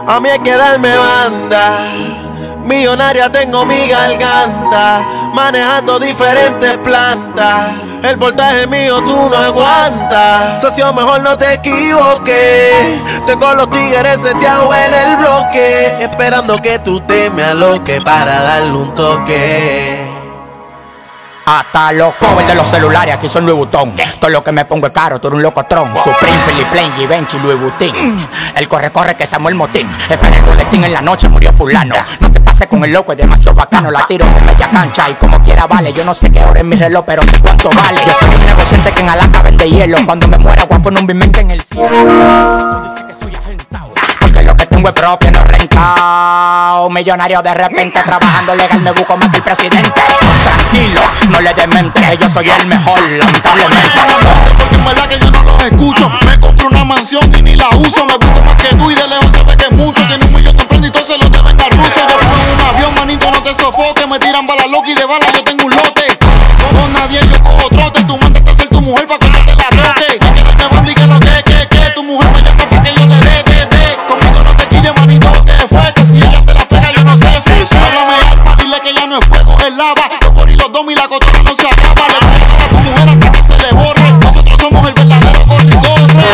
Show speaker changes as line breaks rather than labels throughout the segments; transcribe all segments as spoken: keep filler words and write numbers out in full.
A mí hay que darme banda. Millonaria tengo mi garganta, manejando diferentes plantas. El voltaje mío tú no aguantas. Socio, mejor no te equivoques. Tengo los tigres seteados en el bloque, esperando que tú te me aloques para darle un toque.
Hasta los covers de los celulares aquí son Louis Vuitton. Todo lo que me pongo es caro, tú eres un locotrón. Supreme, Philip Plain, Givenchy, Louis Vuitton. El corre corre que Samuel Motín. Espera el boletín en la noche, murió fulano. No te pases con el loco, es demasiado bacano. La tiro de media cancha y como quiera vale. Yo no sé qué hora es mi reloj, pero sé cuánto vale. Yo soy un negociante que en Alaska vende hielo. Cuando me muera guapo en un bimente en el cielo. Tú dices que soy agentado, porque lo que tengo es propio, no rentado. Millonario de repente, trabajando legal me busco más que el presidente. Tranquilo, no le des mente, que yo soy el mejor, lamentablemente.
Porque en verdad que yo no los escucho. Me compro una mansión y ni la uso. Me gusta más que tú y de lejos se ve que es mucho. Tiene un millón de prenditos, se los deben dar ruso. Yo pongo en un avión, manito, no te sofoques. Me tiran balas locas y de balas yo tengo un lote. Con nadie yo cojo trote. Tú mandaste a ser tu mujer pa' que yo te la toque. Que quedarme banda y que no que, que, que. Tu mujer me llama pa' que yo le dé, dé, dé. Conmigo no te quille, manito, que fue. Que si ella te la pega yo no sé si. Háblame alfa, dile que ya no es fuego, es lava. Y los dos y la cotorra no se acaba. Le voy a dar a tu mujer hasta que se le borre. Nosotros somos el verdadero corre-corre.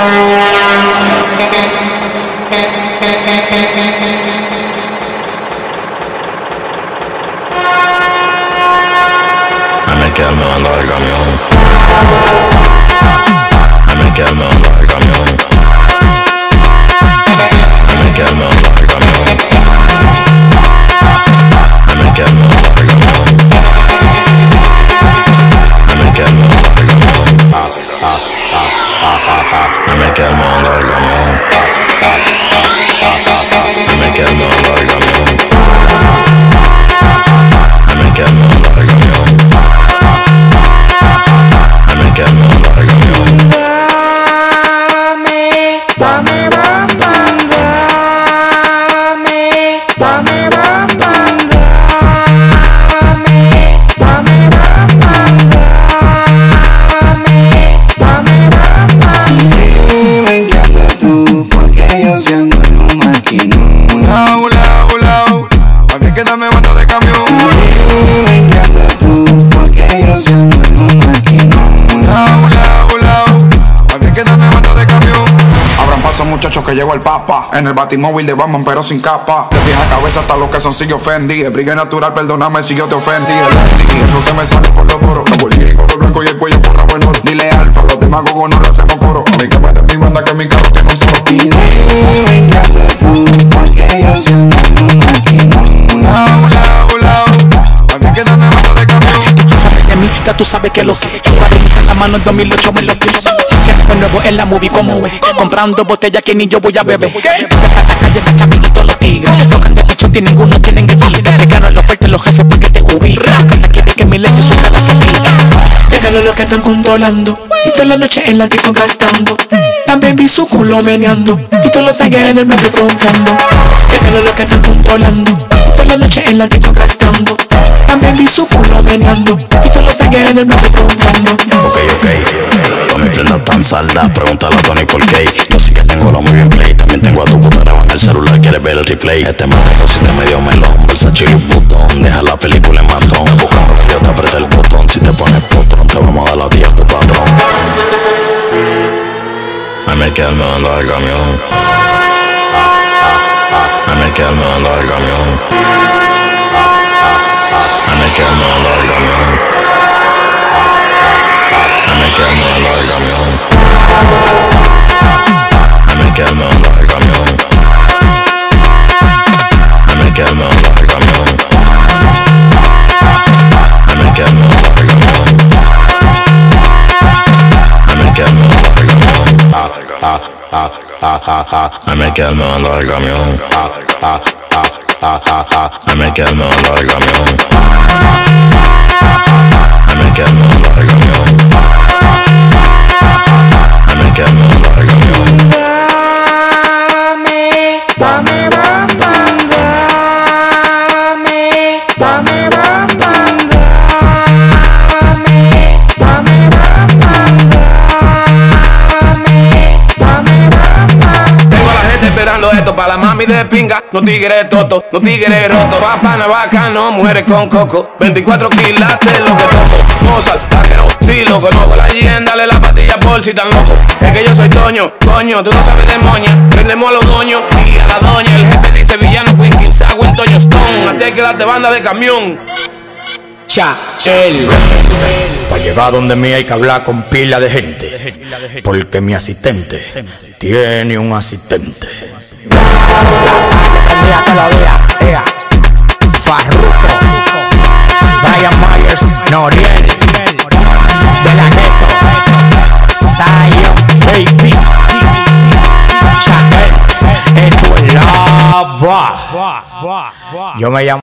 A mí que me manda el camión. A mí que me manda el camión. A mí que me manda el camión. A mí que me manda el camión. A mí que me manda el camión. Ah, ah, ah, ah, ah, ah. A mí que me manda el camión. Ah, ah, ah, ah, ah. A mí que me manda el camión. A mí que me manda el camión. A mí que me manda el camión.
Dame, dame, bam, bam, dame, dame, bam, bam, dame, dame, bam, bam, dame, dame, bam, bam.
Sí, me encanta tú, porque yo siendo en un maquinón.
Ula, ula, ula, a mí que dame banda de camión.
Sí, me encanta tú, porque yo siendo en un maquinón.
Ula, ula, ula, a mí que dame banda de camión.
Abran paso muchachos que llegó el papa. En el batimóvil de Batman pero sin capa. De vieja cabeza hasta los que son si yo ofendí. El brillo natural, perdóname si yo te ofendí. El y eso se me sale por los poros. Me volví con el blanco y el cuello forrado en oro. Dile alfa, los demagogos no lo hacemos coro. A mí que me den mi banda que mi carro tiene un toro.
Y dime, me encanta tú, porque yo siendo en un maquinón.
Ula, ula, ula, a mí que dame banda de camión.
Sabes de mí, ya tú sabes que lo sé. Cuadrita en la mano en dos mil ocho me lo tiro. Siempre nuevo en la movie como es. Comprando botellas que ni yo voy a beber. Esta la calle de Chamiguito los tigres. Tocan de mucho, tienen ninguno, tienen que ir. Te ganan la oferta los jefes porque te ubican. Canta quiere que mi leche suba la ciclista. Déjalo lo que están controlando. Y toda la noche en la disco gastando. La baby su culo meneando. Y todos los tagues en el medio fronteando. Déjalo lo que están controlando. Y toda la noche en la disco gastando. La baby su culo meneando. Y todos los tagues en el medio fronteando.
Ok, ok, no me prendas tan salda. Pregúntale a Tony por qué. Yo sí que tengo la muy bien play. También tengo a tu puta grabando en el celular. Quieres ver el replay. Este mateco si te medio melón. Versace y un botón. Deja la película en matón. Buscando que yo te apriete el botón. Si te pones potón, te vamos a dar la tía a tu patrón. A mí que me manda el camión. A mí que me manda el camión. A mí que me manda el camión. A mí que me manda el camión. A mí que me manda el camión. A mí que me manda el camión. A mí que me manda el camión. A mí que me manda el camión. Ah, ah, ah, ah, ah, ah. A mí que me manda el camión. Ah, ah, ah, ah, ah, ah. A mí que me manda el camión. A mí que me manda el camión. A mí que me manda el camión.
Dame, dame, bam, bam, dame, dame, bam, bam, dame, dame, bam, bam, dame, dame, bam, bam.
Tengo a la gente esperando tirando esto para la mami de pinga. No tigres toto, no tigres roto. Papá navaca, no muere con coco. veinticuatro quilates lo que toco. Mozart, taquero, sí lo conozco. La Yen, dale la patilla por si tan loco. Es que yo soy Toño, coño, tú no sabes de moña. Prendemos a los doños y a la doña. El jefe dice villano, Queen King, Sago en Toño Stone. A ti hay que darte banda de camión.
Cha, el para llegar donde mí hay que hablar con pila de gente, porque mi asistente tiene un asistente. Prendía todos los días, ea. Farruko, Brian Myers, Noriel, De La Ghetto, Zion, Baby, Chael, esto es lava. Yo me llamo